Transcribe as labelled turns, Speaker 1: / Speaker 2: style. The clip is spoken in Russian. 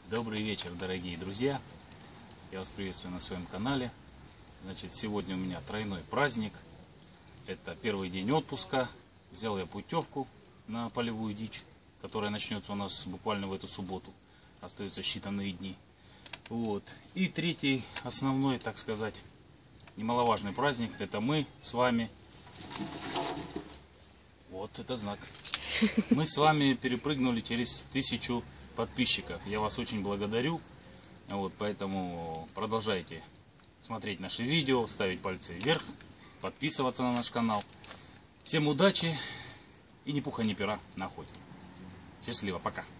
Speaker 1: Добрый вечер, дорогие друзья! Я вас приветствую на своем канале. Значит, сегодня у меня тройной праздник. Это первый день отпуска. Взял я путевку на полевую дичь, которая начнется у нас буквально в эту субботу. Остаются считанные дни. Вот. И третий, основной, так сказать, немаловажный праздник. Это мы с вами. Вот это знак. Мы с вами перепрыгнули через 1000 подписчиков. Я вас очень благодарю. Вот, поэтому продолжайте смотреть наши видео, ставить пальцы вверх, подписываться на наш канал. Всем удачи и ни пуха ни пера на охоте. Счастливо, пока.